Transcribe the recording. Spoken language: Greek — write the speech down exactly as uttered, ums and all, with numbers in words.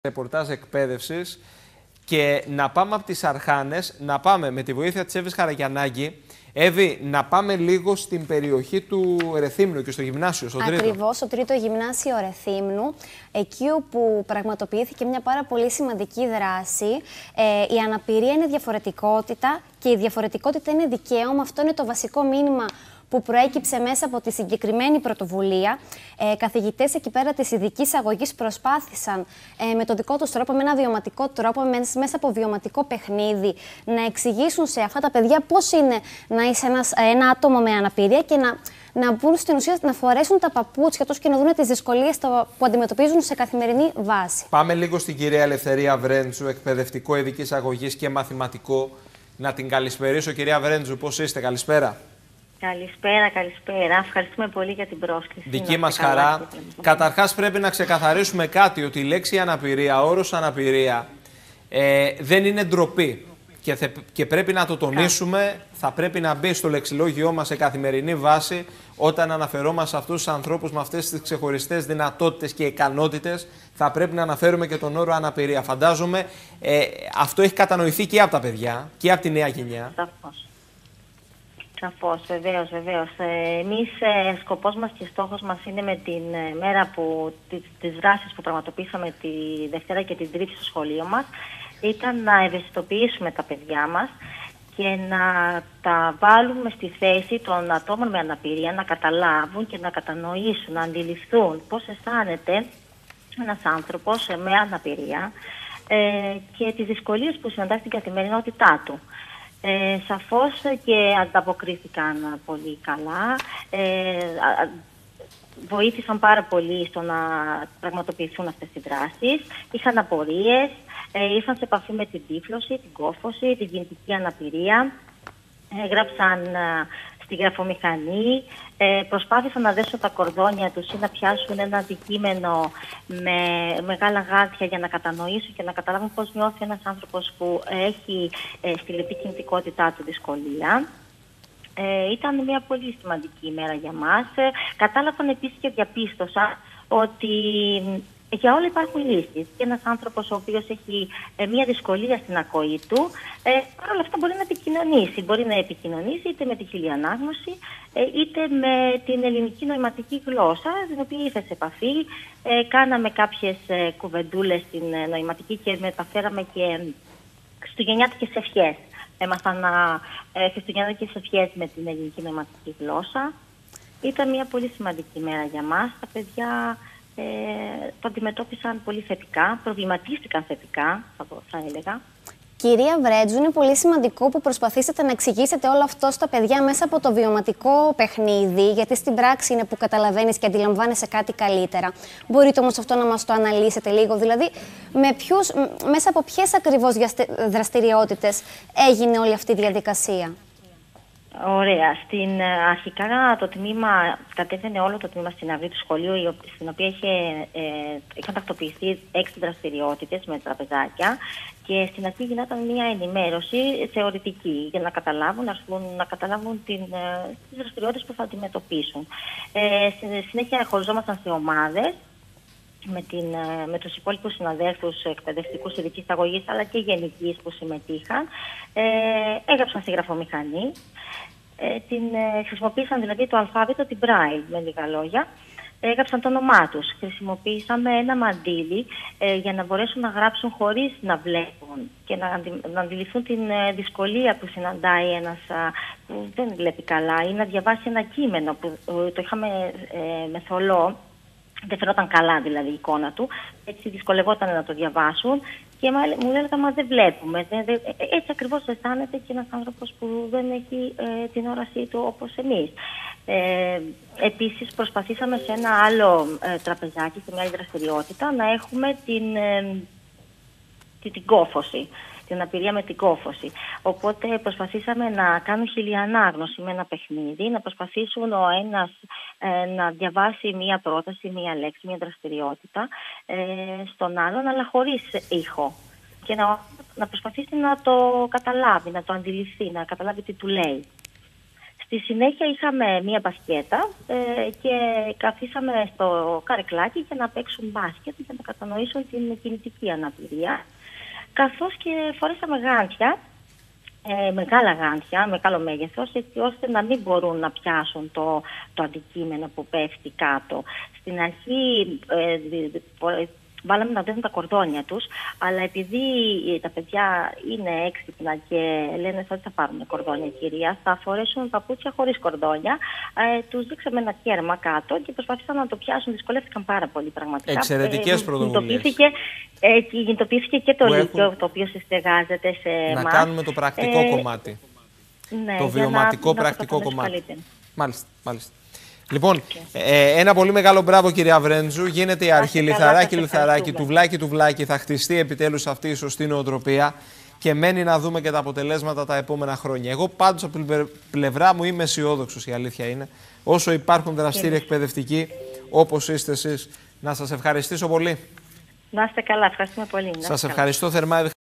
ρεπορτάζ εκπαίδευσης και να πάμε από τις Αρχάνες, να πάμε με τη βοήθεια της Εύης Χαραγιαννάκη. Εύη, να πάμε λίγο στην περιοχή του Ρεθύμνου και στο γυμνάσιο, στο τρίτο. Ακριβώς, στο τρίτο γυμνάσιο Ρεθύμνου, εκεί όπου πραγματοποιήθηκε μια πάρα πολύ σημαντική δράση. Ε, η αναπηρία είναι διαφορετικότητα και η διαφορετικότητα είναι δικαίωμα. Αυτό είναι το βασικό μήνυμα που προέκυψε μέσα από τη συγκεκριμένη πρωτοβουλία. Ε, καθηγητές εκεί πέρα της ειδικής αγωγής προσπάθησαν ε, με το δικό τους τρόπο, με ένα βιωματικό τρόπο, μέσα από βιωματικό παιχνίδι, να εξηγήσουν σε αυτά τα παιδιά πώς είναι να είσαι ένας, ένα άτομο με αναπηρία και να, να μπουν στην ουσία να φορέσουν τα παπούτσια τους και να δουν τις δυσκολίες που αντιμετωπίζουν σε καθημερινή βάση. Πάμε λίγο στην κυρία Ελευθερία Βρέντζου, εκπαιδευτικό ειδικής αγωγής και μαθηματικό. Να την καλησπερίσω, κυρία Βρέντζου, πώς είστε, καλησπέρα. Καλησπέρα, καλησπέρα. Ευχαριστούμε πολύ για την πρόσκληση. Δική μας χαρά. Καταρχάς πρέπει να ξεκαθαρίσουμε κάτι, ότι η λέξη αναπηρία, ο όρος αναπηρία, ε, δεν είναι ντροπή. Και, θε, και πρέπει να το τονίσουμε, θα πρέπει να μπει στο λεξιλόγιό μας σε καθημερινή βάση όταν αναφερόμαστε σε αυτούς τους ανθρώπους με αυτές τις ξεχωριστές δυνατότητες και ικανότητες, θα πρέπει να αναφέρουμε και τον όρο αναπηρία. Φαντάζομαι ε, αυτό έχει κατανοηθεί και από τα παιδιά και από τη νέα γενιά. Σαφώς. Σαφώς, βεβαίως, βεβαίως. Εμείς, ε, σκοπός μας και στόχος μας είναι με την ε, μέρα που, τις, τις δράσεις που πραγματοποιήσαμε τη Δευτέρα και την Τρίτη στο σχολείο μας, ήταν να ευαισθητοποιήσουμε τα παιδιά μας και να τα βάλουμε στη θέση των ατόμων με αναπηρία, να καταλάβουν και να κατανοήσουν, να αντιληφθούν πώς αισθάνεται ένας άνθρωπος με αναπηρία ε, και τις δυσκολίες που συναντά στην καθημερινότητά του. Ε, σαφώς και ανταποκρίθηκαν πολύ καλά, ε, βοήθησαν πάρα πολύ στο να πραγματοποιηθούν αυτές οι δράσεις, είχαν απορίες, ε, ήρθαν σε επαφή με την τύφλωση, την κόφωση, την κινητική αναπηρία, έγραψαν ε, στη γραφομηχανή, ε, προσπάθησαν να δέσουν τα κορδόνια τους ή να πιάσουν ένα αντικείμενο με μεγάλα γάντια για να κατανοήσουν και να καταλάβουν πώς νιώθει ένας άνθρωπος που έχει ε, στη λεπτή κινητικότητά του δυσκολία. Ε, ήταν μια πολύ σημαντική ημέρα για μας. Ε, κατάλαβαν επίσης και διαπίστωσαν ότι για όλα υπάρχουν λύσεις. Και ένας άνθρωπος ο οποίος έχει ε, μια δυσκολία στην ακοή του, ε, παρ' όλα αυτά μπορεί να επικοινωνήσει. Μπορεί να επικοινωνήσει είτε με τη χιλιανάγνωση, ε, είτε με την ελληνική νοηματική γλώσσα, την οποία ήρθε σε επαφή. Ε, κάναμε κάποιες ε, κουβεντούλες στην ε, νοηματική και μεταφέραμε και χριστουγεννιάτικες ευχές. Έμαθαν ε, χριστουγεννιάτικες ευχές με την ελληνική νοηματική γλώσσα. Ήταν μια πολύ σημαντική μέρα για μας. Τα παιδιά Ε, το αντιμετώπισαν πολύ θετικά, προβληματίστηκαν θετικά, θα, θα έλεγα. Κυρία Βρέντζου, είναι πολύ σημαντικό που προσπαθήσατε να εξηγήσετε όλο αυτό στα παιδιά μέσα από το βιωματικό παιχνίδι, γιατί στην πράξη είναι που καταλαβαίνεις και αντιλαμβάνεσαι κάτι καλύτερα. Μπορείτε όμως αυτό να μας το αναλύσετε λίγο, δηλαδή με ποιους, μέσα από ποιες ακριβώς δραστηριότητες έγινε όλη αυτή η διαδικασία? Ωραία. Στην, αρχικά το τμήμα, κατέβαινε όλο το τμήμα στην αυλή του σχολείου, στην οποία είχε, ε, είχαν τακτοποιηθεί έξι δραστηριότητες με τραπεζάκια και στην αρχή γινόταν μια ενημέρωση θεωρητική για να καταλάβουν, να, να καταλάβουν την, ε, τις δραστηριότητες που θα αντιμετωπίσουν. Ε, στη συνέχεια χωριζόμασταν σε ομάδες με, την, με τους υπόλοιπους συναδέλφους εκπαιδευτικούς ειδικής αγωγής αλλά και γενικής που συμμετείχαν. Ε, έγραψαν στη γραφομηχανή. Ε, την, ε, χρησιμοποίησαν δηλαδή το αλφάβητο, την Braille, με λίγα λόγια. Έγραψαν το όνομά τους. Χρησιμοποίησαμε ένα μαντίλι ε, για να μπορέσουν να γράψουν χωρίς να βλέπουν και να, αντι, να αντιληφθούν την ε, δυσκολία που συναντάει ένας α, που δεν βλέπει καλά ή να διαβάσει ένα κείμενο που ε, το είχαμε ε, με θολό. Δεν φαινόταν καλά δηλαδή η εικόνα του, έτσι δυσκολευόταν να το διαβάσουν και μου έλεγαν μα δεν βλέπουμε. Δεν, δεν, έτσι ακριβώς αισθάνεται και ένας άνθρωπος που δεν έχει ε, την όρασή του όπως εμείς. Ε, επίσης προσπαθήσαμε σε ένα άλλο ε, τραπεζάκι, σε μια άλλη δραστηριότητα, να έχουμε την, ε, την, την κόφωση. Την απειρία με την κόφωση. Οπότε προσπαθήσαμε να κάνουν χιλιανάγνωση με ένα παιχνίδι, να προσπαθήσουν ο ένας ε, να διαβάσει μία πρόταση, μία λέξη, μία δραστηριότητα ε, στον άλλον, αλλά χωρίς ήχο. Και να, να προσπαθήσει να το καταλάβει, να το αντιληφθεί, να καταλάβει τι του λέει. Στη συνέχεια είχαμε μία μπασκέτα ε, και καθίσαμε στο καρεκλάκι για να παίξουν μπάσκετ για να κατανοήσουν την κινητική αναπηρία. Καθώς και φορέσαμε γάντια, ε, μεγάλα γάντια, μεγάλο μέγεθος, έτσι ώστε να μην μπορούν να πιάσουν το, το αντικείμενο που πέφτει κάτω. Στην αρχή ε, βάλαμε να δέσουν τα κορδόνια τους, αλλά επειδή τα παιδιά είναι έξυπνα και λένε ότι θα πάρουν κορδόνια, κυρία, θα φορέσουν παπούτσια χωρίς κορδόνια, ε, τους δείξαμε ένα κέρμα κάτω και προσπαθήσαν να το πιάσουν. Δυσκολεύτηκαν πάρα πολύ πραγματικά. Εξαιρετικές πρωτοβουλίες. Ε, κινητοποιήθηκε και το Λύκειο, έχουν... το οποίο συστεγάζεται σε να εμάς. κάνουμε το πρακτικό ε, κομμάτι. Ναι, το βιωματικό να, πρακτικό να κομμάτι. Καλύτερα. Μάλιστα, μάλιστα. Λοιπόν, okay. ε, ένα πολύ μεγάλο μπράβο, κυρία Βρέντζου. Γίνεται η αρχή. Λιθαράκι, λιθαράκι, τουβλάκι, τουβλάκι. Θα χτιστεί επιτέλους αυτή η σωστή νοοτροπία και μένει να δούμε και τα αποτελέσματα τα επόμενα χρόνια. Εγώ πάντως από την πλευρά μου είμαι αισιόδοξος, η αλήθεια είναι. Όσο υπάρχουν δραστήριοι εκπαιδευτικοί όπως είστε εσείς. Να σας ευχαριστήσω πολύ. Να είστε καλά, ευχαριστούμε πολύ. Σας ευχαριστώ θερμά.